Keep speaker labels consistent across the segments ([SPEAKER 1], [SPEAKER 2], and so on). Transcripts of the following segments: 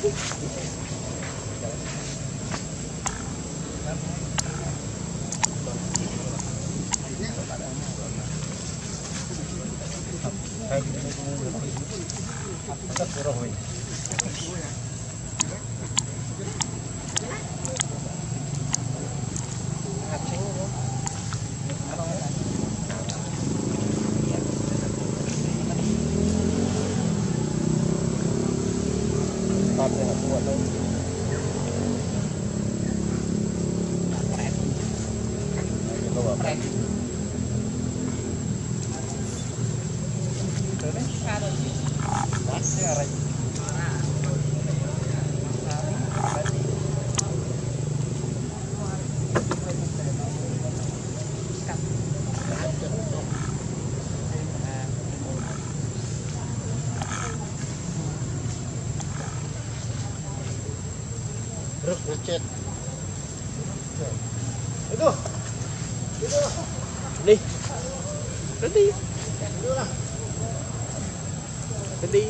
[SPEAKER 1] Chết. Itu. Itu. Đi. Đến đi. Đến đi.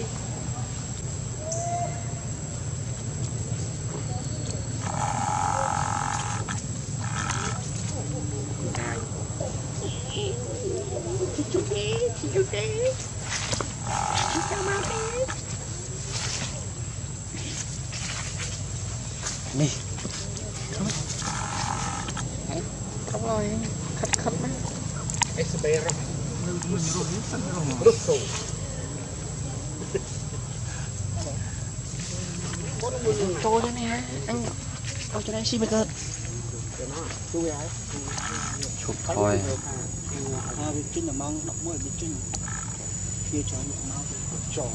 [SPEAKER 1] Đi. Không rồi, khắt mấy. Espera. Russo. Trôi ra nè, anhเอาcho đây xin mày cơ. Chụp thôi.
[SPEAKER 2] Bị trinh là mong đọc mới bị trinh. Kia cho nó máu trời.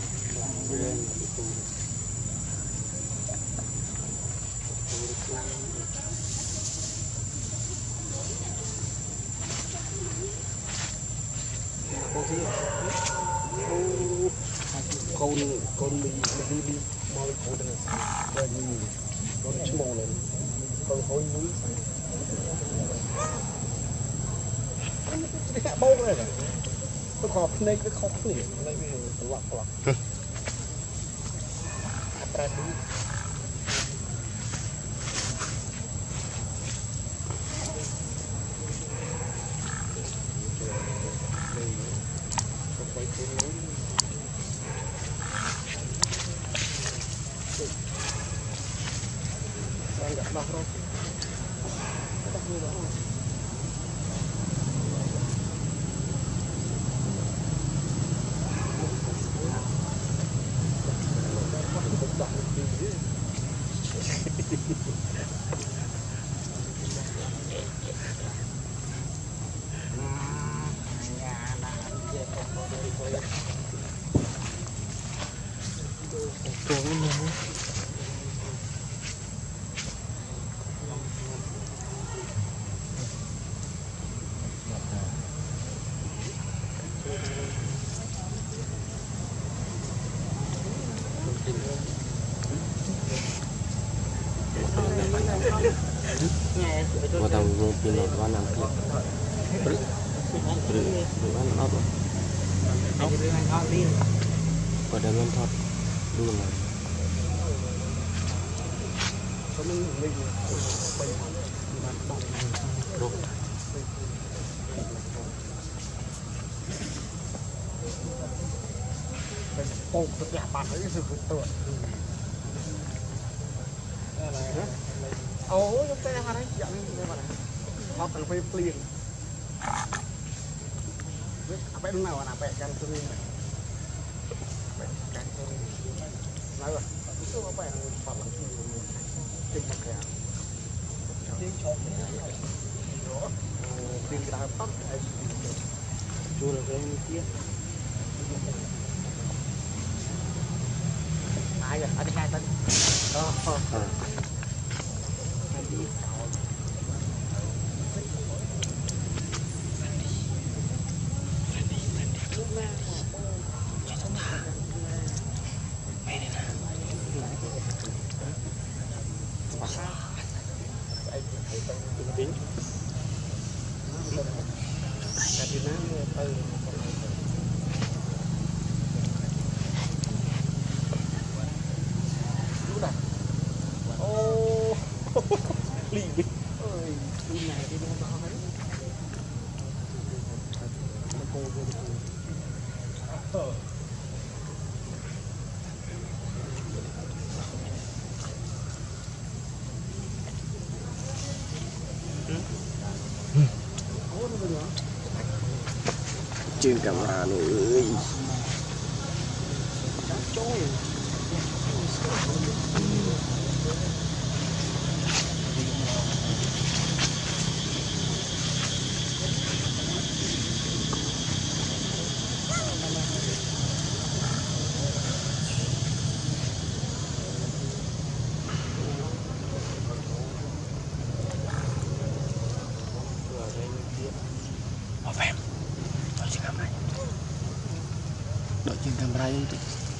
[SPEAKER 2] Con đi mau con đừng rồi con chmô lên con hối mũi cái hạ bông này nó khọp này cái khóc này này lọc
[SPEAKER 1] Vào tàu pin lọt vào nằm kia. Ăn ốp. Vào đây luôn thoát luôn là.
[SPEAKER 2] Ồ, tôi đẹp bạn ấy sự tượng. Ồ, chúng ta hay đấy, dẫn như vậy. Nó cần phải liền. Apa itu mana? Apa kan tuh? Kan nói rồi, itu apa yang paling tim pakai? Tim chọn tim kita top, jual cái kia. Ai rồi, ada hai tadi.
[SPEAKER 3] trên camera nữa đội trên camera itu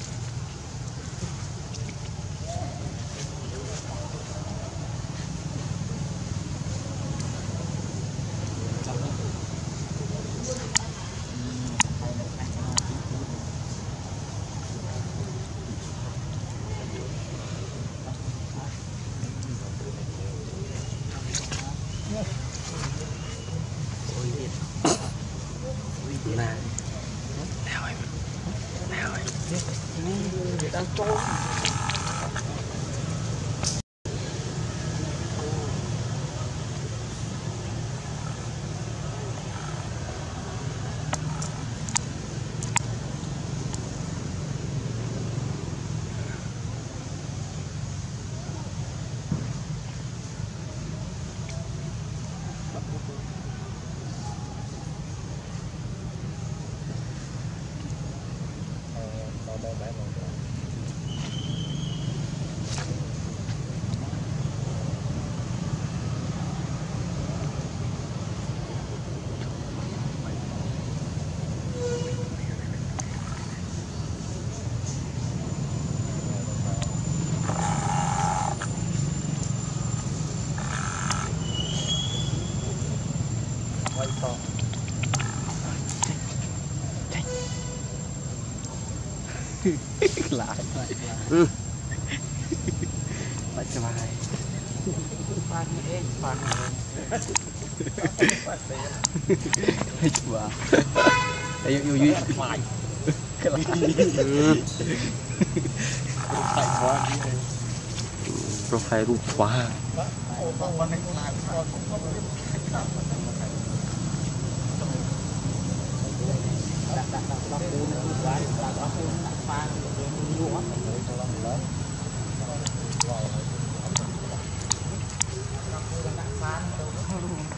[SPEAKER 3] nah
[SPEAKER 1] Người đang trôi.
[SPEAKER 3] lại lại cho bài
[SPEAKER 1] Phan ếch phan
[SPEAKER 3] hay quá đây yêu duy phải cái này phải quá profile rụt quá
[SPEAKER 1] phan